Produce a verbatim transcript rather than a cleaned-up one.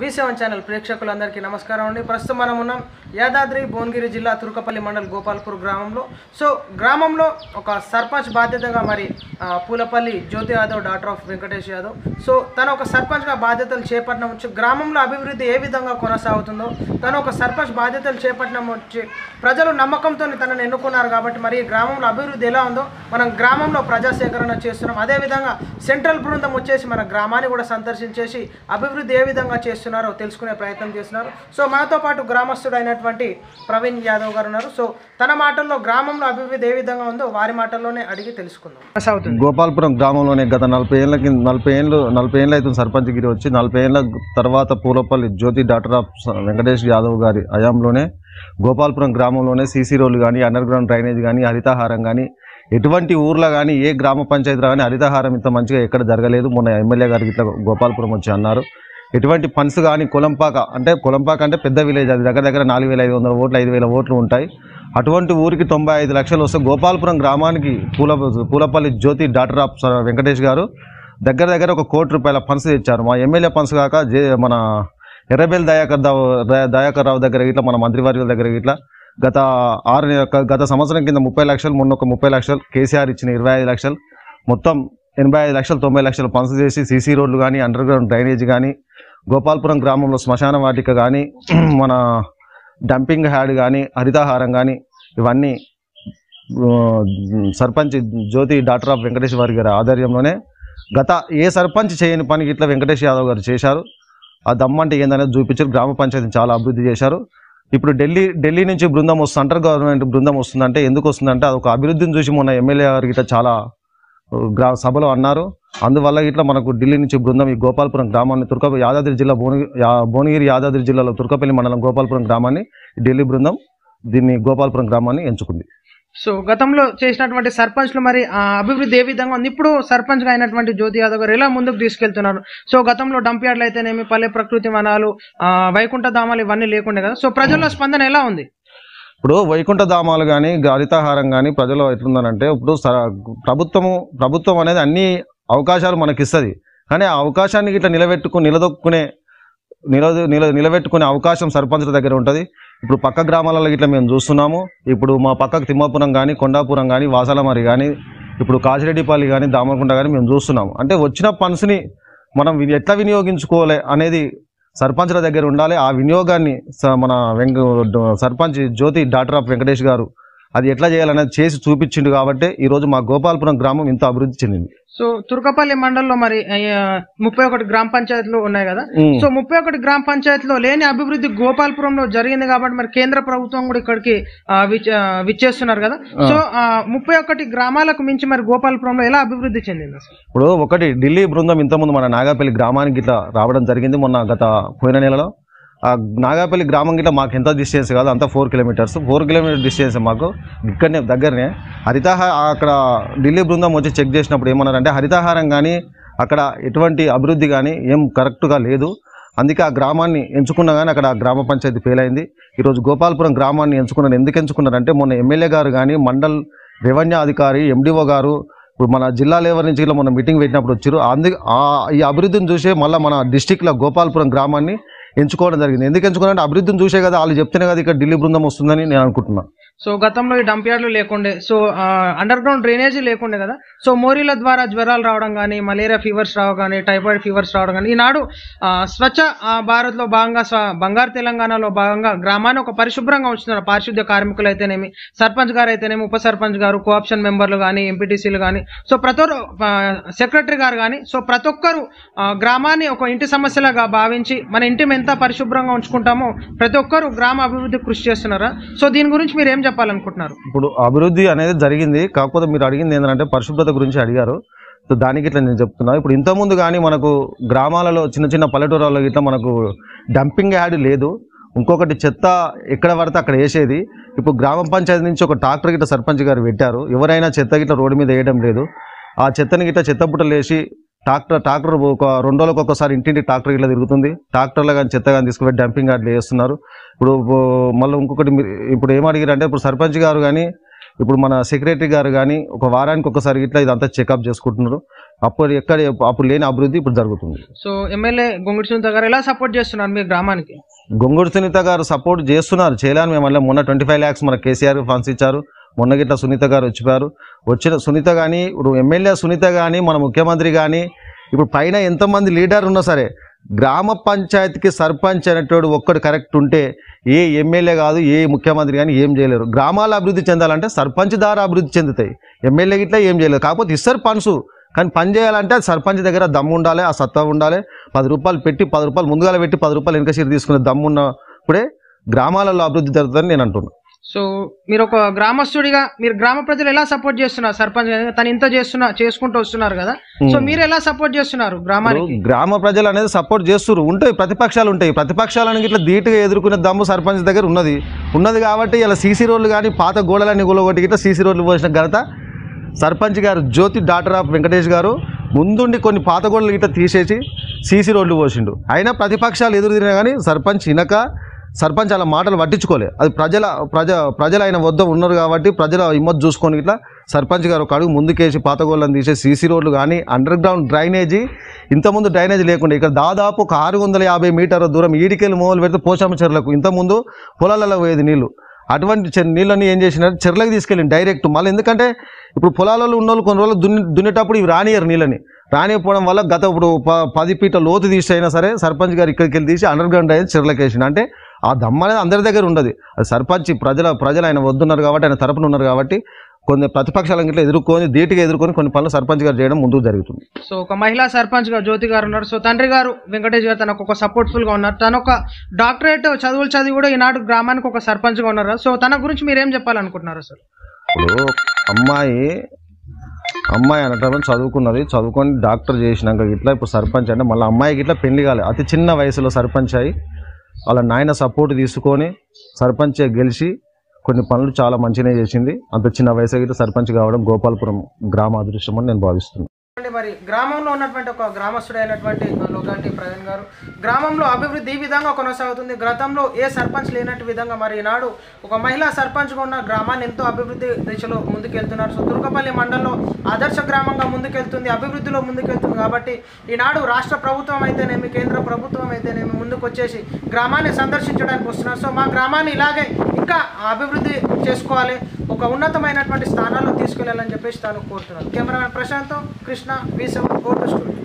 వి seven channel ప్రేక్షకులందరికీ నమస్కారం అండి. ప్రస్తుతం మనం ఉన్నాం యాదాద్రి భువనగిరి జిల్లా తుర్కపల్లి మండల్ గోపాల్పూర్ గ్రామంలో. సో గ్రామంలో ఒక సర్పంచ్ బాధ్యతగా మరి Pulapalli Jyothi Yadav doctor of Venkatesh Yadav so తను ఒక సర్పంచ్గా బాధ్యతలు చేపట్టడం వచ్చి గ్రామంలో అభివృద్ధి ఏ విధంగా కొనసాగుతుందో, తను ఒక సర్పంచ్ బాధ్యతలు చేపట్టడం వచ్చి ప్రజలు నమ్మకంతో తనను ఎన్నుకున్నారు కాబట్టి మరి గ్రామంలో అభివృద్ధి ఎలా ఉందో మనం గ్రామంలో ప్రజాసేకరణ చేస్తున్నాం. అదేవిధంగా సెంట్రల్ బృందం వచ్చేసి మన గ్రామాన్ని కూడా సందర్శించేసి అభివృద్ధి ఏ విధంగా చేస్తున్నారో తెలుసుకునే ప్రయత్నం చేస్తున్నారు. సో మనతో పాటు గ్రామస్తుడు అయినటువంటి ప్రవీణ్ యాదవ్ గారు ఉన్నారు. సో తన మాటల్లో గ్రామంలో అభివృద్ధి ఏ విధంగా ఉందో వారి మాటల్లోనే అడిగి తెలుసుకుందాం. గోపాల్పురం గ్రామంలోనే గత నలభై ఏళ్ళ కింద నలభై ఏళ్ళు నలభై ఏళ్ళు అయితే సర్పంచ్ గిరి వచ్చి నలభై ఏళ్ళ తర్వాత పూలపల్లి జ్యోతి డాక్టర్ ఆఫ్ వెంకటేష్ యాదవ్ గారి హయాంలోనే గోపాల్పురం గ్రామంలోనే సీసీ రోడ్లు కానీ, అండర్ గ్రౌండ్ డ్రైనేజ్ కానీ, హరితహారం కానీ, ఎటువంటి ఊర్లో కానీ ఏ గ్రామ పంచాయతీలో కానీ హరితహారం ఇంత మంచిగా ఎక్కడ జరగలేదు. మొన్న ఎమ్మెల్యే గారికి ఇట్లా గోపాల్పురం వచ్చి అన్నారు. ఎటువంటి ఫండ్స్ కానీ కొలంపాక అంటే కొలంపాక అంటే పెద్ద విలేజ్, అది దగ్గర దగ్గర నాలుగు వేల ఐదు వందల ఓట్లు ఐదు వేల ఓట్లు ఉంటాయి. అటువంటి ఊరికి తొంభై ఐదు లక్షలు వస్తే గోపాల్పురం గ్రామానికి పూల పూలపల్లి జ్యోతి డాక్టర్ ఆఫ్ వెంకటేష్ గారు దగ్గర దగ్గర ఒక కోటి రూపాయల ఫండ్స్ తెచ్చారు. మా ఎమ్మెల్యే ఫండ్స్ కాక జే మన ఎర్రబెల్లి దయాకర్ దయాకర్ రావు దగ్గర ఇట్లా మన మంత్రివర్యుల దగ్గర ఇట్లా గత ఆరు గత సంవత్సరం కింద ముప్పై లక్షలు మొన్న ఒక ముప్పై లక్షలు కేసీఆర్ ఇచ్చిన ఇరవై ఐదు లక్షలు మొత్తం ఎనభై ఐదు లక్షలు తొంభై లక్షలు ఫండ్స్ చేసి సీసీ రోడ్లు కానీ, అండర్ గ్రౌండ్ డ్రైనేజ్ కానీ, గోపాల్పురం గ్రామంలో శ్మశాన వాటిక కానీ, మన డంపింగ్ హ్యాడ్ కానీ, హరితహారం కానీ ఇవన్నీ సర్పంచ్ జ్యోతి డాక్టర్ ఆఫ్ వెంకటేష్ వారి గారి ఆధ్వర్యంలోనే గత ఏ సర్పంచ్ చేయని పనికి ఇట్లా వెంకటేష్ యాదవ్ గారు చేశారు. ఆ దమ్మంటే ఏందనేది చూపించారు. గ్రామ పంచాయతీని చాలా అభివృద్ధి చేశారు. ఇప్పుడు ఢిల్లీ ఢిల్లీ నుంచి బృందం వస్తుంది, సెంట్రల్ గవర్నమెంట్ బృందం వస్తుందంటే ఎందుకు వస్తుందంటే అదొక అభివృద్ధిని చూసి మొన్న ఎమ్మెల్యే గారికి ఇట్లా చాలా గ్రా సభలో అన్నారు. అందువల్ల ఇట్లా మనకు ఢిల్లీ నుంచి బృందం ఈ గోపాల్పురం గ్రామాన్ని తుర్క యాదాద్రి జిల్లా భువనగిరి భువనగిరి యాదాద్రి జిల్లాలో తుర్కపల్లి మండలం గోపాల్పురం గ్రామాన్ని ఢిల్లీ బృందం దీన్ని గోపాల్పురం గ్రామాన్ని ఎంచుకుంది. సో గతంలో చేసినటువంటి సర్పంచ్లు మరి అభివృద్ధి ఏ విధంగా ఉంది, ఇప్పుడు సర్పంచ్గా అయినటువంటి జ్యోతి యాదవ్ గారు ఎలా ముందుకు తీసుకెళ్తున్నారు? సో గతంలో డంప్ యార్డ్లు అయితేనేమి, పల్లె ప్రకృతి వనాలు, వైకుంఠ ధామాలు ఇవన్నీ లేకుండే కదా. సో ప్రజల్లో స్పందన ఎలా ఉంది? ఇప్పుడు వైకుంఠ ధామాలు కానీ, హరితహారం కానీ ప్రజలు ఎట్లుందనంటే ఇప్పుడు ప్రభుత్వము ప్రభుత్వం అనేది అన్ని అవకాశాలు మనకిస్తుంది. కానీ ఆ అవకాశాన్ని ఇట్లా నిలబెట్టుకుని నిలదొక్కునే నిల నిల నిలబెట్టుకునే అవకాశం సర్పంచుల దగ్గర ఉంటుంది. ఇప్పుడు పక్క గ్రామాలలో ఇట్లా మేము చూస్తున్నాము. ఇప్పుడు మా పక్కకు తిమ్మాపురం కానీ, కొండాపురం కానీ, వాసాలమరి కానీ, ఇప్పుడు కాశిరెడ్డిపల్లి కానీ, దామరకుంట కానీ మేము చూస్తున్నాము. అంటే వచ్చిన ఫండ్స్ని మనం ఎట్లా వినియోగించుకోవాలి అనేది సర్పంచ్ల దగ్గర ఉండాలి. ఆ వినియోగాన్ని మన వెంక సర్పంచ్ జ్యోతి డాక్టర్ ఆఫ్ వెంకటేష్ గారు అది ఎట్లా చేయాలనేది చేసి చూపించిండు కాబట్టి ఈరోజు మా గోపాల్పురం గ్రామం ఇంత అభివృద్ధి చెందింది. సో తుర్కపల్లి మండలంలో మరి ముప్పై ఒకటి గ్రామ పంచాయతీలు ఉన్నాయి కదా. సో ముప్పై ఒకటి గ్రామ పంచాయతీలో లేని అభివృద్ధి గోపాల్పురంలో జరిగింది కాబట్టి మరి కేంద్ర ప్రభుత్వం కూడా ఇక్కడికి విచ్చేస్తున్నారు కదా. సో ముప్పై ఒకటి గ్రామాలకు మించి మరి గోపాల్పురంలో ఎలా అభివృద్ధి చెందింది? ఇప్పుడు ఒకటి ఢిల్లీ బృందం ఇంతకుముందు మన నాగాపల్లి గ్రామానికి ఇట్లా రావడం జరిగింది మొన్న గత పోయిన నెలలో. ఆ నాగాపల్లి గ్రామం గిట్లా మాకు ఎంత డిస్టెన్స్ కాదు, అంతా four kilometres four kilometre distance మాకు ఇక్కడనే దగ్గరనే. హరితహార అక్కడ ఢిల్లీ బృందం వచ్చి చెక్ చేసినప్పుడు ఏమన్నారంటే హరితహారం కానీ అక్కడ ఎటువంటి అభివృద్ధి కానీ ఏం కరెక్ట్గా లేదు. అందుకే ఆ గ్రామాన్ని ఎంచుకున్నా కానీ అక్కడ గ్రామ పంచాయతీ ఫెయిల్ అయింది. ఈరోజు గోపాల్పురం గ్రామాన్ని ఎంచుకున్నారు. ఎందుకు ఎంచుకున్నారంటే మొన్న ఎమ్మెల్యే గారు కానీ, మండల్ రెవెన్యూ అధికారి, ఎండిఓ గారు ఇప్పుడు మన జిల్లా లెవెల్ నుంచి ఇట్లా మొన్న మీటింగ్ పెట్టినప్పుడు వచ్చారు. అందుకు ఈ అభివృద్ధిని చూసే మళ్ళీ మన డిస్టిక్లో గోపాల్పురం గ్రామాన్ని ఎంచుకోవడం జరిగింది. ఎందుకు ఎంచుకున్నారంటే అభివృద్ధిని చూసే కదా వాళ్ళు చెప్తేనే కదా ఇక్కడ ఢిల్లీ బృందం వస్తుందని నేను అనుకుంటున్నాను. సో గతంలో ఈ డంప్ యార్డ్లు లేకుండే, సో అండర్ గ్రౌండ్ డ్రైనేజీ లేకుండే కదా. సో మోరీల ద్వారా జ్వరాలు రావడం కానీ, మలేరియా ఫీవర్స్ రావడం కానీ, టైఫాయిడ్ ఫీవర్స్ రావడం కానీ, ఈనాడు స్వచ్ఛ భారత్ లో భాగంగా బంగారు తెలంగాణలో భాగంగా గ్రామాన్ని ఒక పరిశుభ్రంగా ఉంచుతున్నారు. పారిశుద్ధ్య కార్మికులు అయితేనేమి, సర్పంచ్ గారు అయితేనేమి, ఉప సర్పంచ్ గారు, కోఆప్షన్ మెంబర్లు కానీ, ఎంపీటీసీలు కానీ, సో ప్రతి సెక్రటరీ గారు కానీ, సో ప్రతి ఒక్కరు గ్రామాన్ని ఒక ఇంటి సమస్యలాగా భావించి మన ఇంటి ఎంత పరిశుభ్రంగా ఉంచుకుంటామో ప్రతి ఒక్కరు గ్రామ అభివృద్ధి కృషి చేస్తున్నారా? సో దీని గురించి మీరు ఏం చెప్పాలనుకుంటున్నారు? ఇప్పుడు అభివృద్ధి అనేది జరిగింది, కాకపోతే మీరు అడిగింది ఏంటంటే పరిశుభ్రత గురించి అడిగారు. సో దానికి ఇట్లా నేను చెప్తున్నా. ఇప్పుడు ఇంతకుముందు కానీ మనకు గ్రామాలలో చిన్న చిన్న పల్లెటూరులలో ఇట్లా మనకు డంపింగ్ యార్డ్ లేదు. ఇంకొకటి చెత్త ఎక్కడ పడితే అక్కడ వేసేది. ఇప్పుడు గ్రామ పంచాయతీ నుంచి ఒక ట్రాక్టర్ గిట్ల సర్పంచ్ గారు పెట్టారు. ఎవరైనా చెత్త గిట్ల రోడ్డు మీద వేయడం లేదు. ఆ చెత్తని గిట్ల చెత్త పుట్టలు వేసి ట్రాక్టర్ ట్రాక్టర్ ఒక రెండు రోజులకు ఒకసారి ఇంటింటి ట్రాక్టర్ ఇట్లా తిరుగుతుంది. ట్రాక్టర్లో కానీ చెత్త కానీ తీసుకుపోయి డంపింగ్ యార్డ్లు వేస్తున్నారు. ఇప్పుడు మళ్ళీ ఇంకొకటి ఇప్పుడు ఏమడిగారు అంటే ఇప్పుడు సర్పంచ్ గారు కానీ ఇప్పుడు మన సెక్రటరీ గారు కానీ ఒక వారానికి ఒకసారి ఇట్లా ఇదంతా చెకప్ చేసుకుంటున్నారు. అప్పుడు ఎక్కడ అప్పుడు లేని అభివృద్ధి ఇప్పుడు జరుగుతుంది. సో ఎమ్మెల్యే గొంగుడి సునీత గారు ఎలా సపోర్ట్ చేస్తున్నారు మీ గ్రామానికి? గొంగుడి సునీత గారు సపోర్ట్ చేస్తున్నారు, చేయలేని మేము మళ్ళీ మొన్న ట్వంటీ ఫైవ్ ల్యాక్స్ మన కేసీఆర్ ఫండ్స్ ఇచ్చారు. మొన్న గిట్ల సునీత గారు వచ్చిపోయారు. వచ్చిన సునీత కానీ ఇప్పుడు ఎమ్మెల్యే సునీత కానీ మన ముఖ్యమంత్రి కానీ ఇప్పుడు పైన ఎంతమంది లీడర్ ఉన్నా సరే గ్రామ పంచాయతీకి సర్పంచ్ అనేటోడు ఒక్కడు కరెక్ట్ ఉంటే ఏ ఎమ్మెల్యే కాదు ఏ ముఖ్యమంత్రి కానీ ఏం చేయలేరు. గ్రామాలు అభివృద్ధి చెందాలంటే సర్పంచ్ ద్వారా అభివృద్ధి చెందుతాయి, ఎమ్మెల్యే గిట్లా ఏం చేయలేరు. కాకపోతే ఇస్తారు పన్సు, కానీ పని చేయాలంటే సర్పంచ్ దగ్గర దమ్ము ఉండాలి, ఆ సత్తా ఉండాలి. పది రూపాయలు పెట్టి పది రూపాయలు ముందుగా పెట్టి పది రూపాయలు వెనక సీరు తీసుకునే దమ్ము ఉన్నప్పుడే గ్రామాలలో అభివృద్ధి జరుగుతుందని నేను అంటున్నాను. సో మీరు ఒక గ్రామస్తుడిగా మీరు గ్రామ ప్రజలు ఎలా సపోర్ట్ చేస్తున్నారు? సర్పంచ్ తను ఇంత చేస్తున్నా చేసుకుంటూ వస్తున్నారు కదా, సో మీరు ఎలా సపోర్ట్ చేస్తున్నారు గ్రామానికి? గ్రామ ప్రజలు అనేది సపోర్ట్ చేస్తున్నారు. ఉంటాయి ప్రతిపక్షాలు ఉంటాయి, ప్రతిపక్షాలను ఇట్లా ధీటుగా ఎదుర్కొనే దమ్ము సర్పంచ్ దగ్గర ఉన్నది ఉన్నది కాబట్టి ఇలా సీసీ రోడ్లు కానీ పాత గోడలన్నీ గొలగొట్టి ఇట్లా సీసీ రోడ్లు పోసిన ఘనత సర్పంచ్ గారు జ్యోతి డాక్టర్ ఆఫ్ వెంకటేష్ గారు ముందుండి కొన్ని పాత గోడలు ఇట్లా తీసేసి సీసీ రోడ్లు పోసిండు. అయినా ప్రతిపక్షాలు ఎదురు తిరిగినా కానీ సర్పంచ్ ఇనక సర్పంచ్ అలా మాటలు పట్టించుకోలే. అది ప్రజల ప్రజ ప్రజలు ఆయన వద్ద ఉన్నారు కాబట్టి ప్రజల హిమ్మత్ చూసుకొని ఇట్లా సర్పంచ్ గారు ఒక అడుగు ముందుకేసి పాత గోళ్ళని తీసే సీసీ రోడ్లు కానీ అండర్ గ్రౌండ్ డ్రైనేజీ ఇంతకుముందు డ్రైనేజీ లేకుండా ఇక్కడ దాదాపు ఒక ఆరు వందల యాభై మీటర్ల దూరం ఈడికెళ్ళి మొదలు పెడితే పోషమ్మ చెర్లకు ఇంతకుముందు పొలాలలో పోయేది నీళ్లు. అటువంటి నీళ్ళని ఏం చేసినారు చెర్లకు తీసుకెళ్ళి డైరెక్ట్ మళ్ళీ. ఎందుకంటే ఇప్పుడు పొలాలలో ఉన్న వాళ్ళు కొన్ని రోజులు దున్ని దున్నేటప్పుడు ఇవి రానియరు నీళ్ళని, రానియకపోవడం వల్ల గత ఇప్పుడు పది ఫీట్ల లోతు తీసి అయినా సరే సర్పంచ్ గారు ఇక్కడికి వెళ్ళి తీసి అండర్ గ్రౌండ్ డ్రైనేజ్ చెర్లకు వేసిండు. అంటే ఆ దమ్మ అనేది అందరి దగ్గర ఉండదు. అది సర్పంచ్ ప్రజల ప్రజలు ఆయన వద్దున్నారు కాబట్టి ఆయన తరపున ఉన్నారు కాబట్టి కొన్ని ప్రతిపక్షాలను ఇట్లా ఎదుర్కొని ధీటుగా ఎదుర్కొని కొన్ని పనులు సర్పంచ్ గారు చేయడం ముందుకు జరుగుతుంది. సో ఒక మహిళా సర్పంచ్ గా జ్యోతి గారు ఉన్నారు. సో తండ్రి గారు వెంకటేష్ గారు తనకు ఒక సపోర్ట్ఫుల్ గా ఉన్నారు. తన ఒక డాక్టరేట్ చదువులు చదివి కూడా ఈనాడు గ్రామానికి ఒక సర్పంచ్ గా ఉన్నారు. సో తన గురించి మీరు ఏం చెప్పాలనుకుంటున్నారు సార్? ఇప్పుడు అమ్మాయి అమ్మాయి అనటం చదువుకున్నది, చదువుకొని డాక్టర్ చేసినాక ఇట్లా ఇప్పుడు సర్పంచ్ అంటే మళ్ళీ అమ్మాయికి ఇట్లా పెళ్లి కాలే, అతి చిన్న వయసులో సర్పంచ్ అయ్యి వాళ్ళ నాయన సపోర్ట్ తీసుకొని సర్పంచ్ గెలిచి కొన్ని పనులు చాలా మంచిగానే చేసింది. అంత చిన్న వయసు అయితే సర్పంచ్ కావడం గోపాలపురం గ్రామ అదృష్టం అని నేను భావిస్తున్నాను. మరి గ్రామంలో ఉన్నటువంటి ఒక గ్రామస్తుడు అయినటువంటి లోగంటి ప్రవీణ్ గారు గ్రామంలో అభివృద్ధి ఈ విధంగా కొనసాగుతుంది. గతంలో ఏ సర్పంచ్ లేనట్టు విధంగా మరి ఈనాడు ఒక మహిళా సర్పంచ్గా ఉన్న గ్రామాన్ని ఎంతో అభివృద్ధి దిశలో ముందుకెళ్తున్నారు. సో తుర్కపల్లి మండలంలో ఆదర్శ గ్రామంగా ముందుకెళ్తుంది, అభివృద్ధిలో ముందుకెళ్తుంది. కాబట్టి ఈనాడు రాష్ట్ర ప్రభుత్వం అయితేనేమి కేంద్ర ప్రభుత్వం అయితేనేమి ముందుకు వచ్చేసి గ్రామాన్ని సందర్శించడానికి వస్తున్నారు. సో మా గ్రామాన్ని ఇలాగే ఇంకా అభివృద్ధి చేసుకోవాలి, ఒక ఉన్నతమైనటువంటి స్థానాల్లో తీసుకెళ్లాలని చెప్పేసి తాను కోరుతున్నాను. Cameraman Prashanth, Krishna, V seven, photo studio.